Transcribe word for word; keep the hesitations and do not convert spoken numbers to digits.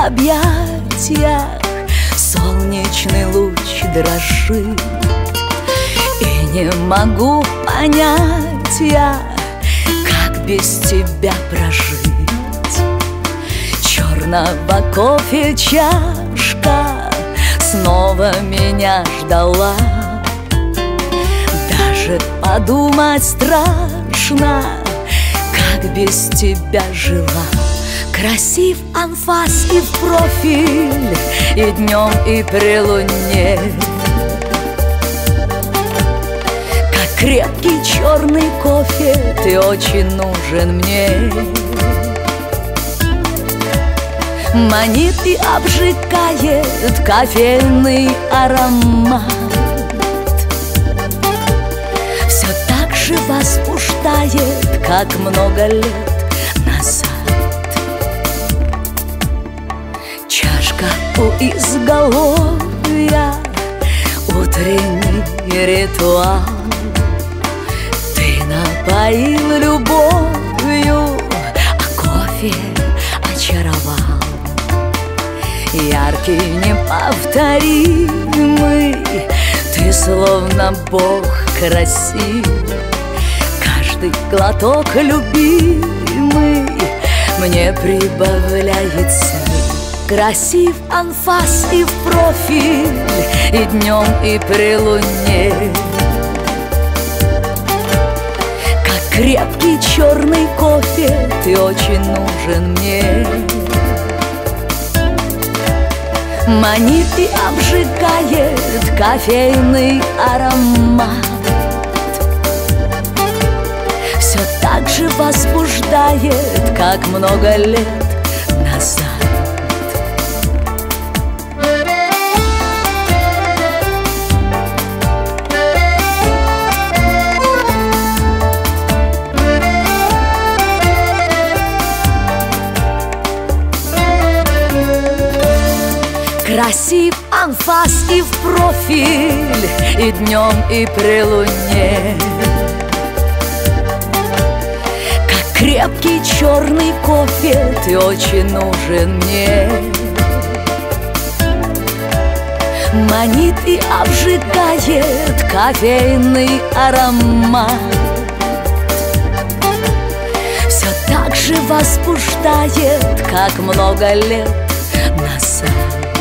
объятиях солнечный луч дрожит. И не могу понять я, как без тебя прожить. Черного кофе чашка снова меня ждала. Даже подумать страшно, как без тебя жила. Красив анфас и в профиль, и днем, и при луне. Как крепкий черный кофе, ты очень нужен мне. Манит и обжигает кофейный аромат. Все так же возбуждает, как много лет назад. Чашка у изголовья, утренний ритуал. Ты напоил любовью, а кофе очаровал. Яркий, неповторимый, ты словно Бог красив. Каждый глоток любимый мне прибавляет сил. Красив анфас и в профиль, и днем, и при луне. Как крепкий черный кофе, ты очень нужен мне. Манит и обжигает кофейный аромат. Все так же возбуждает, как много лет назад. Красив анфас и в профиль, и днем, и при луне. Как крепкий черный кофе, ты очень нужен мне. Манит и обжигает кофейный аромат. Все так же возбуждает, как много лет назад.